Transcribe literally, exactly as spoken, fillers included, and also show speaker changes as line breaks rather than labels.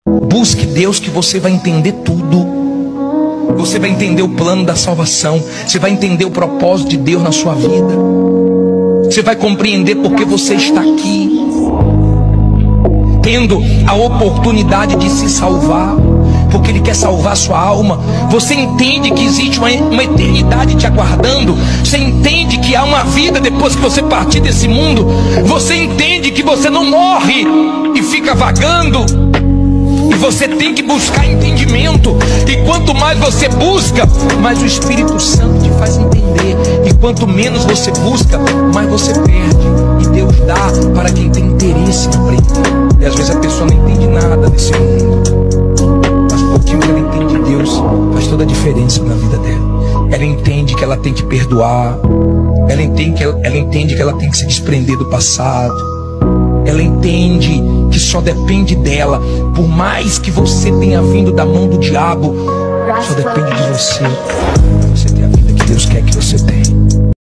Busque Deus que você vai entender tudo. Você vai entender o plano da salvação. Você vai entender o propósito de Deus na sua vida. Você vai compreender porque você está aqui, tendo a oportunidade de se salvar, porque Ele quer salvar a sua alma. Você entende que existe uma, uma eternidade te aguardando. Você entende que há uma vida depois que você partir desse mundo. Você entende que você não morre e fica vagando. E você tem que buscar entendimento. E quanto mais você busca, mais o Espírito Santo te faz entender. E quanto menos você busca, mais você perde. E Deus dá para quem tem interesse em aprender. E às vezes a pessoa não entende nada desse mundo, mas um pouquinho que ela entende de Deus faz toda a diferença na vida dela. Ela entende que ela tem que perdoar. Ela entende que ela, ela entende que ela tem que se desprender do passado. Ela entende que só depende dela. Por mais que você tenha vindo da mão do diabo, só depende de você. Você ter a vida que Deus quer que